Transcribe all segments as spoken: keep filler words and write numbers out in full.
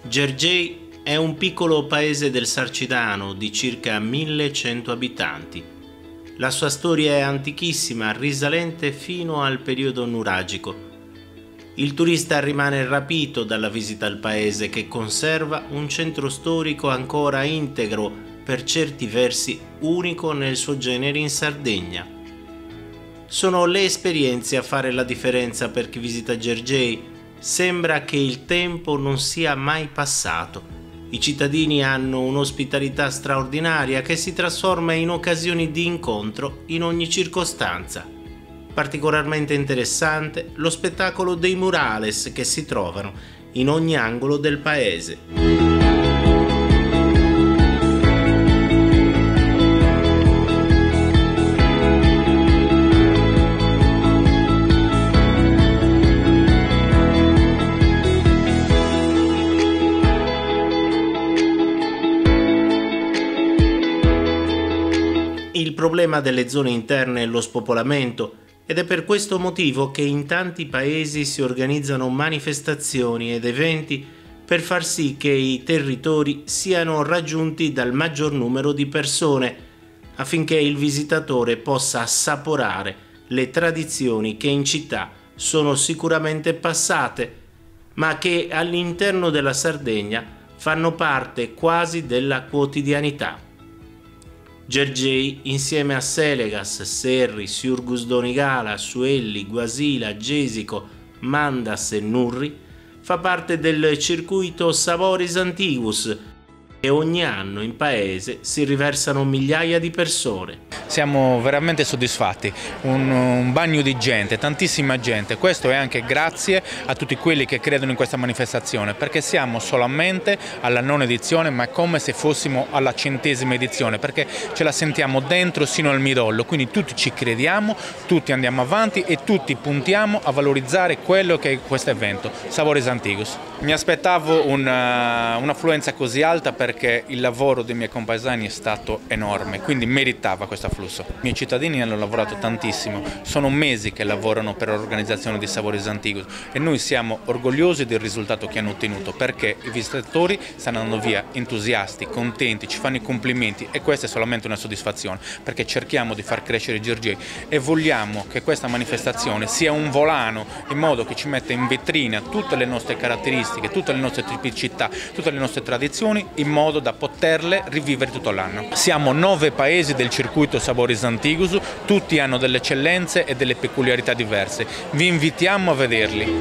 Gergely è un piccolo paese del Sarcidano di circa millecento abitanti. La sua storia è antichissima, risalente fino al periodo nuragico. Il turista rimane rapito dalla visita al paese, che conserva un centro storico ancora integro, per certi versi unico nel suo genere in Sardegna. Sono le esperienze a fare la differenza per chi visita Gergely. Sembra che il tempo non sia mai passato. I cittadini hanno un'ospitalità straordinaria che si trasforma in occasioni di incontro in ogni circostanza. Particolarmente interessante lo spettacolo dei murales che si trovano in ogni angolo del paese. Il problema delle zone interne è lo spopolamento, ed è per questo motivo che in tanti paesi si organizzano manifestazioni ed eventi per far sì che i territori siano raggiunti dal maggior numero di persone, affinché il visitatore possa assaporare le tradizioni che in città sono sicuramente passate, ma che all'interno della Sardegna fanno parte quasi della quotidianità. Gergely, insieme a Selegas, Serri, Siurgus Donigala, Suelli, Guasila, Gesico, Mandas e Nurri, fa parte del circuito Savoris Antiguus, e ogni anno in paese si riversano migliaia di persone. Siamo veramente soddisfatti, un, un bagno di gente, tantissima gente. Questo è anche grazie a tutti quelli che credono in questa manifestazione, perché siamo solamente alla nona edizione, ma è come se fossimo alla centesima edizione, perché ce la sentiamo dentro sino al midollo, quindi tutti ci crediamo, tutti andiamo avanti e tutti puntiamo a valorizzare quello che è questo evento, Savoris Antiguus. Mi aspettavo un'affluenza così alta perché il lavoro dei miei compaesani è stato enorme, quindi meritava questo afflusso. I miei cittadini hanno lavorato tantissimo, sono mesi che lavorano per l'organizzazione di Savoris Antiguus e noi siamo orgogliosi del risultato che hanno ottenuto, perché i visitatori stanno andando via entusiasti, contenti, ci fanno i complimenti, e questa è solamente una soddisfazione, perché cerchiamo di far crescere Gergely e vogliamo che questa manifestazione sia un volano, in modo che ci metta in vetrina tutte le nostre caratteristiche, tutte le nostre tipicità, tutte le nostre tradizioni, in modo da poterle rivivere tutto l'anno. Siamo nove paesi del circuito Savoris Antiguus, tutti hanno delle eccellenze e delle peculiarità diverse. Vi invitiamo a vederli.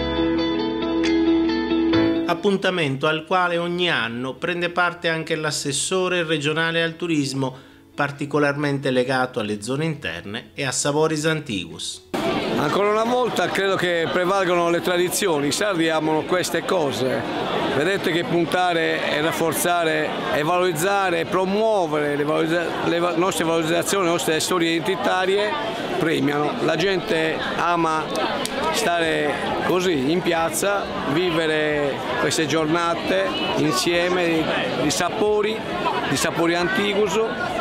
Appuntamento al quale ogni anno prende parte anche l'assessore regionale al turismo, particolarmente legato alle zone interne e a Savoris Antiguus. Ancora una volta credo che prevalgano le tradizioni, i sardi amano queste cose. Vedete che puntare e rafforzare e valorizzare e promuovere le, valorizza le va nostre valorizzazioni, le nostre storie identitarie premiano. La gente ama stare così in piazza, vivere queste giornate insieme di, di sapori, di sapori antiguos,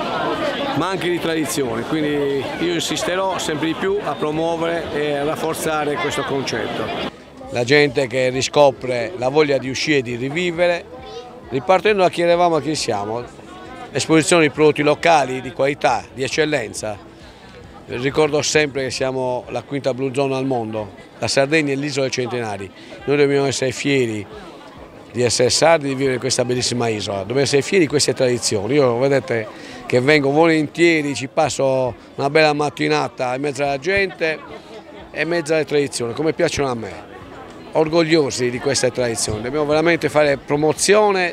ma anche di tradizione, quindi io insisterò sempre di più a promuovere e a rafforzare questo concetto. La gente che riscopre la voglia di uscire e di rivivere, ripartendo da chi eravamo a chi siamo, esposizione di prodotti locali di qualità, di eccellenza. Ricordo sempre che siamo la quinta blu zone al mondo, la Sardegna è l'isola dei centenari, noi dobbiamo essere fieri di essere sardi, di vivere in questa bellissima isola, dobbiamo essere fieri di queste tradizioni. Io vedete che vengo volentieri, ci passo una bella mattinata in mezzo alla gente e in mezzo alle tradizioni, come piacciono a me, orgogliosi di queste tradizioni. Dobbiamo veramente fare promozione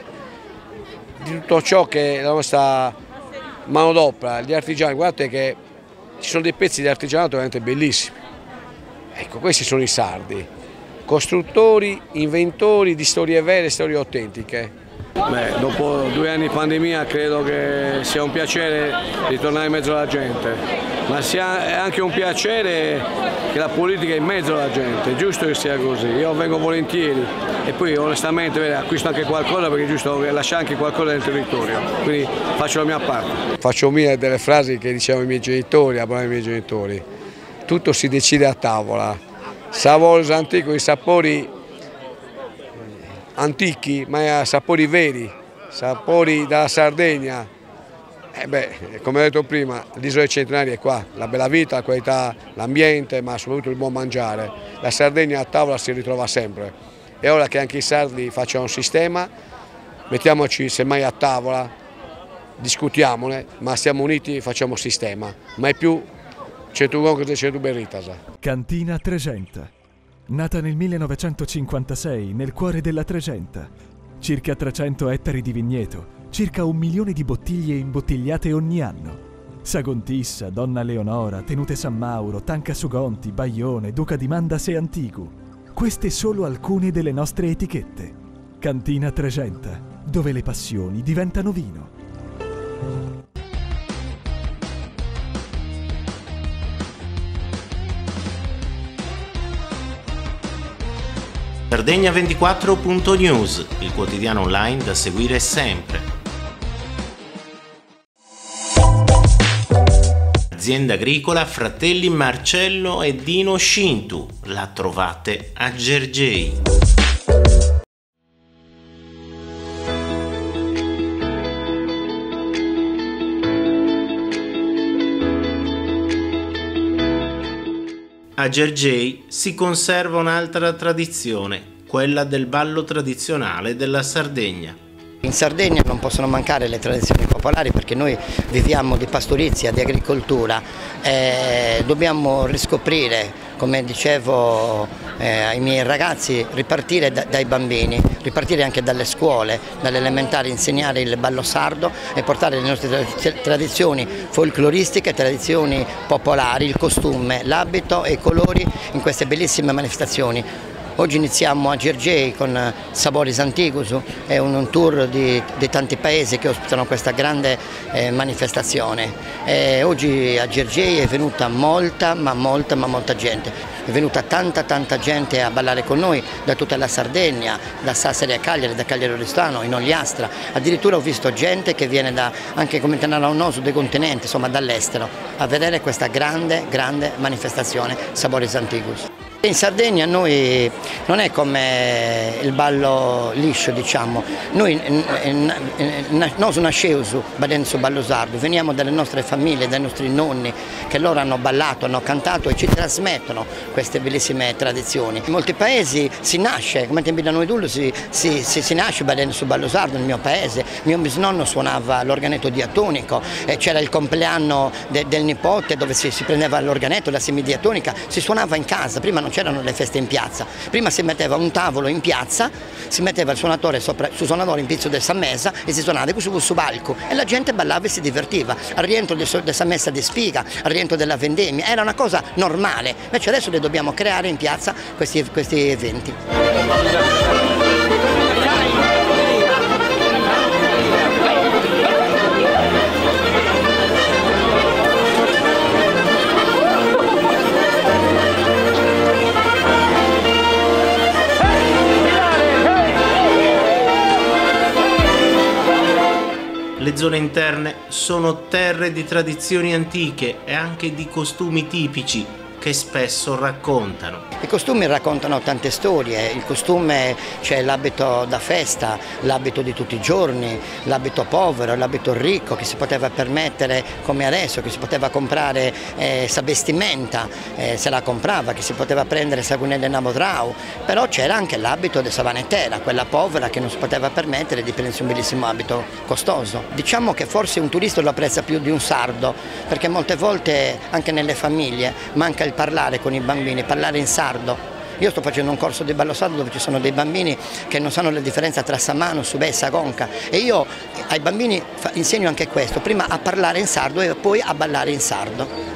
di tutto ciò che è la nostra manodopera, gli artigiani. Guardate che ci sono dei pezzi di artigianato veramente bellissimi. Ecco, questi sono i sardi, costruttori, inventori di storie vere, storie autentiche. Beh, dopo due anni di pandemia credo che sia un piacere ritornare in mezzo alla gente, ma sia, è anche un piacere che la politica è in mezzo alla gente, è giusto che sia così. Io vengo volentieri e poi onestamente beh, acquisto anche qualcosa, perché è giusto lasciare anche qualcosa nel territorio, quindi faccio la mia parte. Faccio mie delle frasi che dicevano i miei genitori, i miei genitori. Tutto si decide a tavola. Savoris Antiguus, i sapori antichi ma sapori veri, sapori dalla Sardegna. Eh beh, come ho detto prima, l'isola dei Centenari è qua, la bella vita, la qualità, l'ambiente, ma soprattutto il buon mangiare. La Sardegna a tavola si ritrova sempre. È ora che anche i sardi facciano un sistema, mettiamoci semmai a tavola, discutiamone, ma siamo uniti e facciamo sistema. Mai più Cetugon che Cetuberritasa. Cantina Trecenta. Nata nel millenovecentocinquantasei nel cuore della Trecenta. Circa trecento ettari di vigneto, circa un milione di bottiglie imbottigliate ogni anno. Sagontissa, Donna Leonora, Tenute San Mauro, Tanca Sugonti, Baione, Duca di Mandas e Antigu. Queste solo alcune delle nostre etichette. Cantina Trecenta, dove le passioni diventano vino. Sardegna ventiquattro punto news, il quotidiano online da seguire sempre. Azienda agricola Fratelli Marcello e Dino Scintu, la trovate a Gergei. A Gergei si conserva un'altra tradizione, quella del ballo tradizionale della Sardegna. In Sardegna non possono mancare le tradizioni popolari perché noi viviamo di pastorizia, di agricoltura e dobbiamo riscoprire, come dicevo eh, ai miei ragazzi, ripartire da, dai bambini, ripartire anche dalle scuole, dalle elementari, insegnare il ballo sardo e portare le nostre tradizioni folcloristiche, tradizioni popolari, il costume, l'abito e i colori in queste bellissime manifestazioni. Oggi iniziamo a Gergei con Saboris Antigus, è un, un tour di, di tanti paesi che ospitano questa grande eh, manifestazione. E oggi a Gergei è venuta molta, ma molta, ma molta gente. È venuta tanta, tanta gente a ballare con noi da tutta la Sardegna, da Sassari a Cagliari, da Cagliari a Oristano, in Ogliastra. Addirittura ho visto gente che viene da, anche come Tenara Onnoso, dei continenti, insomma dall'estero, a vedere questa grande, grande manifestazione Saboris Antigus. In Sardegna noi non è come il ballo liscio, diciamo, noi non nasceu su ballo sardo, veniamo dalle nostre famiglie, dai nostri nonni che loro hanno ballato, hanno cantato e ci trasmettono queste bellissime tradizioni. In molti paesi si nasce, come in noi Dullo, si, si, si, si nasce ballando su ballo sardo, nel mio paese, mio bisnonno suonava l'organetto diatonico, c'era il compleanno de, del nipote dove si, si prendeva l'organetto, la semidiatonica, si suonava in casa, prima non c'erano le feste in piazza, prima si metteva un tavolo in piazza, si metteva il suonatore sopra, su suonatore in pizzo del Sammesa e si suonava su su palco e la gente ballava e si divertiva, al rientro del Sammesa di Spiga, al rientro della vendemmia, era una cosa normale, invece adesso le dobbiamo creare in piazza questi, questi eventi. Le zone interne sono terre di tradizioni antiche e anche di costumi tipici che spesso raccontano. I costumi raccontano tante storie, il costume c'è l'abito da festa, l'abito di tutti i giorni, l'abito povero, l'abito ricco che si poteva permettere come adesso, che si poteva comprare eh, sa vestimenta, eh, se la comprava, che si poteva prendere sagunelle namodrau, però c'era anche l'abito di savanetera, quella povera che non si poteva permettere di prendersi un bellissimo abito costoso. Diciamo che forse un turista lo apprezza più di un sardo, perché molte volte anche nelle famiglie manca il parlare con i bambini, parlare in sardo. Io sto facendo un corso di ballo sardo dove ci sono dei bambini che non sanno la differenza tra Samano, Subè e Sagonca e io ai bambini insegno anche questo, prima a parlare in sardo e poi a ballare in sardo.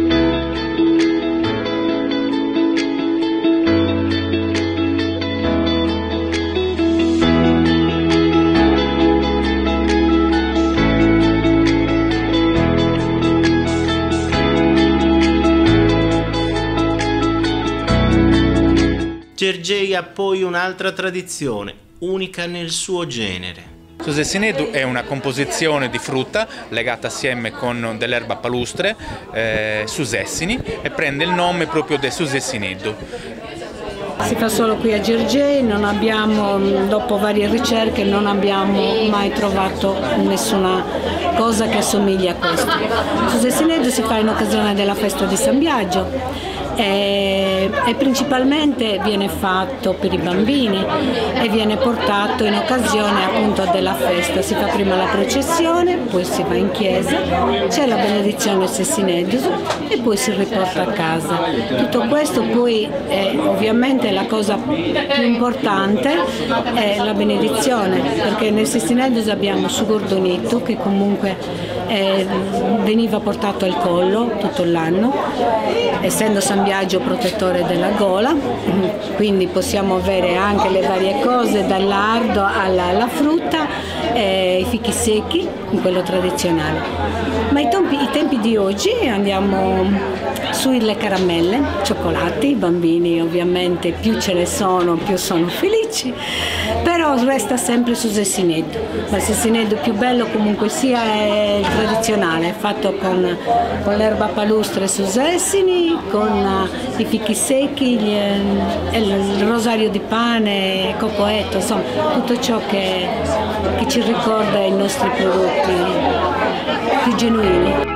Gergei ha poi un'altra tradizione, unica nel suo genere. Susessinedu è una composizione di frutta legata assieme con dell'erba palustre, eh, susessini, e prende il nome proprio del Susessinedu. Si fa solo qui a Girgei, non abbiamo, dopo varie ricerche non abbiamo mai trovato nessuna cosa che assomigli a questo. Su Sessineggio si fa in occasione della festa di San Biagio e, e principalmente viene fatto per i bambini e viene portato in occasione appunto della festa. Si fa prima la processione, poi si va in chiesa, c'è la benedizione Sessineggio e poi si riporta a casa. Tutto questo poi è ovviamente la cosa più importante è la benedizione, perché nel Sessineggio abbiamo Sugordonito che comunque eh, veniva portato al collo tutto l'anno, essendo San Biagio protettore della gola, quindi possiamo avere anche le varie cose dal lardo alla, alla frutta, eh, i fichi secchi, in quello tradizionale. Ma i tempi, i tempi di oggi andiamo sulle caramelle, cioccolati, i bambini ovviamente più ce ne sono più sono felici, però resta sempre su Sessineggio. Ma il Sessineggio più bello comunque sia è il tradizionale, fatto con, con l'erba palustre su Sessini, con uh, i fichi secchi, gli, eh, il rosario di pane, cocoetto, insomma tutto ciò che, che ci ricorda i nostri prodotti più genuini.